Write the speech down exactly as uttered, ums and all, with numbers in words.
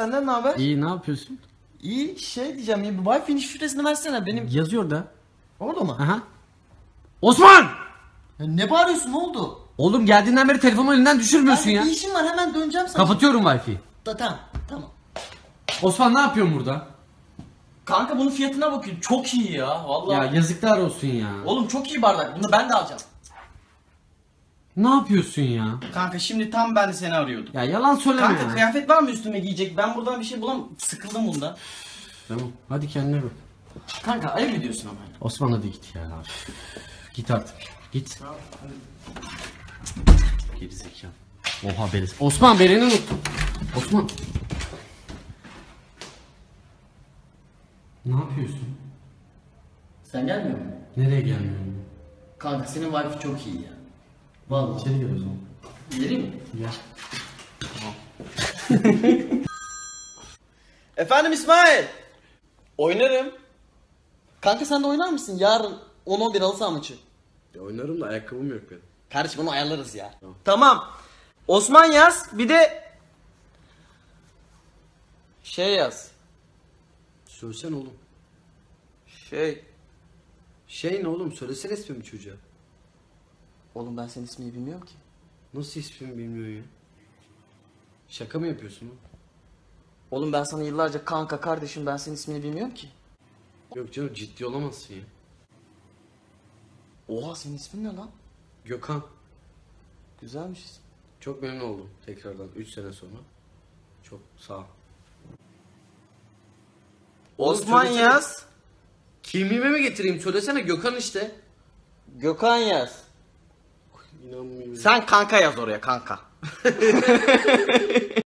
Senden ne haber? İyi, ne yapıyorsun? İyi, şey diyeceğim ya, bu Wi-Fi'nin şifresini versene benim. Yazıyor da. Orada mı? Aha. Osman! Ya ne bağırıyorsun, ne oldu? Oğlum geldiğinden beri telefonu elinden düşürmüyorsun Abi ya. bir işim var, hemen döneceğim sana. Kapatıyorum Wi-Fi'yi. Da, tamam tamam. Osman ne yapıyorsun burada? Kanka bunun fiyatına bakın, çok iyi ya vallahi. Ya yazıklar olsun ya. Oğlum çok iyi bardak, bunu ben de alacağım. Ne yapıyorsun ya? Kanka şimdi tam ben de seni arıyordum. Ya yalan söyleme Kanka ya. kıyafet var mı üstüme giyecek? Ben buradan bir şey bulamam. Sıkıldım bundan. Tamam, hadi kendine bak. Kanka ayıp ediyorsun ama. Osman hadi git ya. Üf, git artık. Git. Tamam, hadi. Geri zekalı. Oha beni. Osman bereni unuttum. Osman. Ne yapıyorsun? Sen gelmiyor musun? Nereye gelmiyorsun? Kanka senin Wi-Fi çok iyi ya. Vallahi. İçeri gel o zaman. Geleyim mi? Gel. Efendim İsmail. Oynarım. Kanka sen de oynar mısın? Yarın on on bir halı saha maçı. Ya oynarım da ayakkabım yok benim. Kardeşim onu ayarlarız ya. Tamam. Tamam. Osman yaz. Bir de şey yaz. Söylesene oğlum. Şey. Şey ne oğlum, söylesene ismimi çocuğa. Oğlum ben senin ismini bilmiyorum ki. Nasıl ismimi bilmiyor ya? Şaka mı yapıyorsun oğlum? Oğlum ben sana yıllarca kanka kardeşim, ben senin ismini bilmiyorum ki. Yok canım, ciddi olamazsın ya. Oha, senin ismin ne lan? Gökhan. Güzelmiş isim. Çok memnun oldum tekrardan üç sene sonra. Çok sağ ol. Oğlum Osman söylesene. yaz. Kimliğimi mi getireyim? Söylesene, Gökhan işte. Gökhan yaz. İnanmıyorum. Sen kanka yaz oraya, kanka.